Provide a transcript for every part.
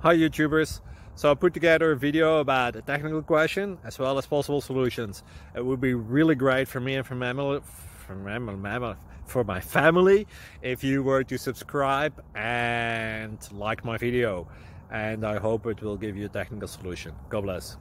Hi YouTubers! So I put together a video about a technical question as well as possible solutions. It would be really great for me and for my family if you were to subscribe and like my video, and I hope it will give you a technical solution. God bless.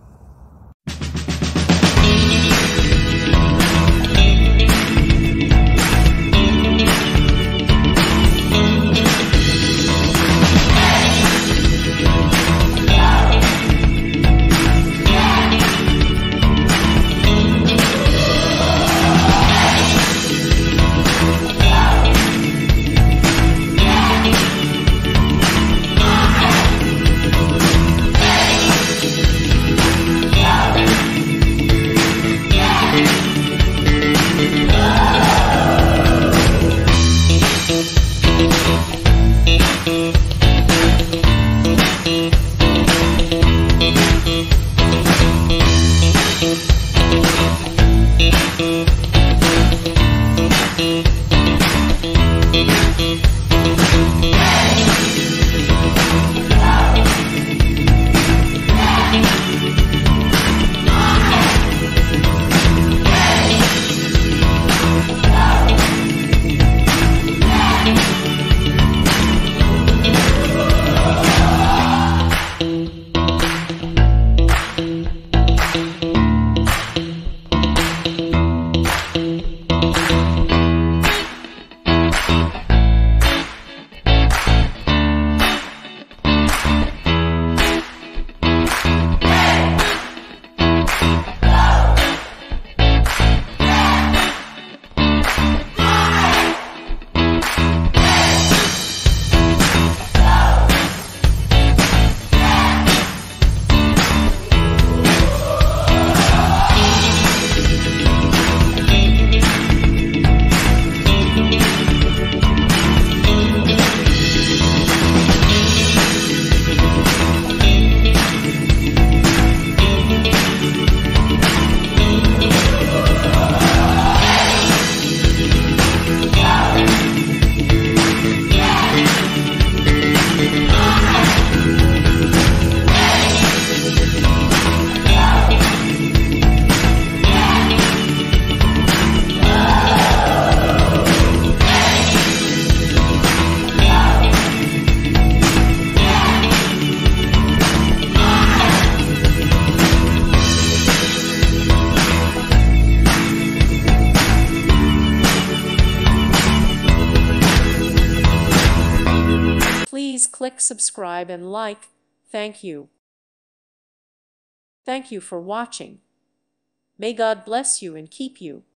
Please click subscribe and like. Thank you. Thank you for watching. May God bless you and keep you.